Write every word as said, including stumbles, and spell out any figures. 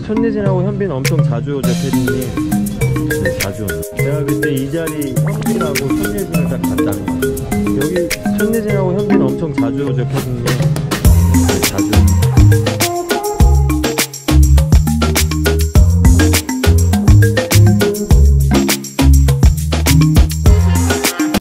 손예진하고 현빈 엄청 자주 오죠, 태진이. 네, 자주 오죠. 내가 그때 이 자리 현빈하고 손예진을 딱 갔다는 거야. 여기 손예진하고 현빈 엄청 자주 오죠, 태진이. 네, 자주 오죠.